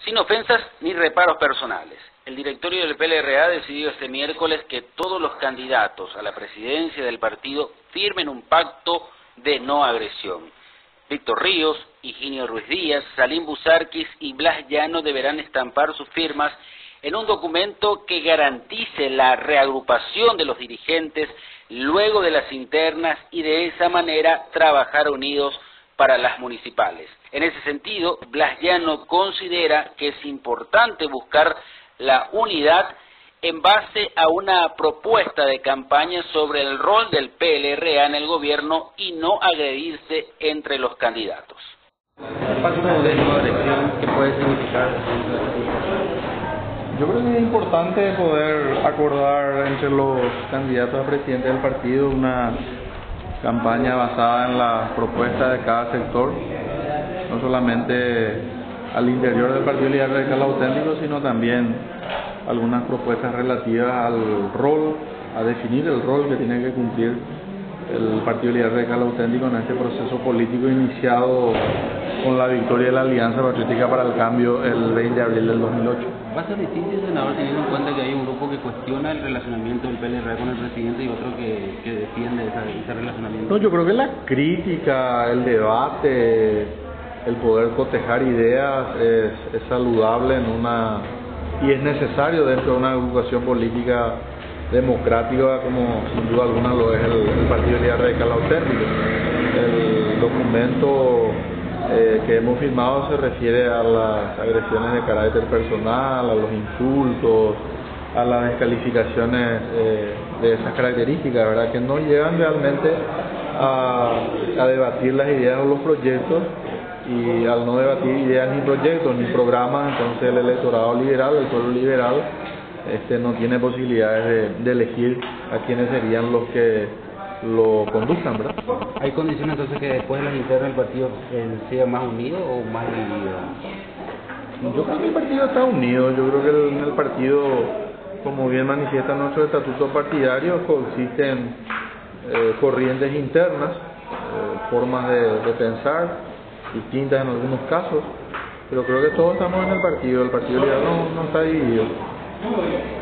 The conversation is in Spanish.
Sin ofensas ni reparos personales, el directorio del PLRA decidió este miércoles que todos los candidatos a la presidencia del partido firmen un pacto de no agresión. Víctor Ríos, Higinio Ruiz Díaz, Salim Busarquis y Blas Llano deberán estampar sus firmas en un documento que garantice la reagrupación de los dirigentes luego de las internas y de esa manera trabajar unidos para las municipales. En ese sentido, Blas Llano considera que es importante buscar la unidad en base a una propuesta de campaña sobre el rol del PLRA en el gobierno y no agredirse entre los candidatos. ¿El pacto de no agresión qué puede significar? Yo creo que es importante poder acordar entre los candidatos a presidente del partido una campaña basada en las propuestas de cada sector, no solamente al interior del Partido Liberal Radical Auténtico, sino también algunas propuestas relativas al rol, a definir el rol que tiene que cumplir el Partido Liberal Radical Auténtico en este proceso político iniciado con la victoria de la Alianza Patriótica para el Cambio el 20 de abril del 2008. ¿Va a ser difícil, senador, teniendo en cuenta que hay un grupo que cuestiona el relacionamiento del PLRA con el presidente y otro que defiende ese relacionamiento? No, yo creo que la crítica, el debate, el poder cotejar ideas es saludable y es necesario dentro de una agrupación política democrática como sin duda alguna lo es el Partido Liberal Radical Auténtico. El documento que hemos firmado se refiere a las agresiones de carácter personal, a los insultos, a las descalificaciones de esas características, ¿verdad? Que no llevan realmente a debatir las ideas o los proyectos, y al no debatir ideas ni proyectos ni programas, entonces el electorado liberal, el pueblo liberal, no tiene posibilidades de elegir a quienes serían los que lo conduzcan, ¿verdad? ¿Hay condiciones entonces que después de las internas el partido sea más unido o más dividido? Yo creo que el partido está unido. Yo creo que en el partido, como bien manifiesta nuestro estatuto partidario, coexisten corrientes internas, formas de pensar distintas en algunos casos, pero creo que todos estamos en el partido liberal no está dividido.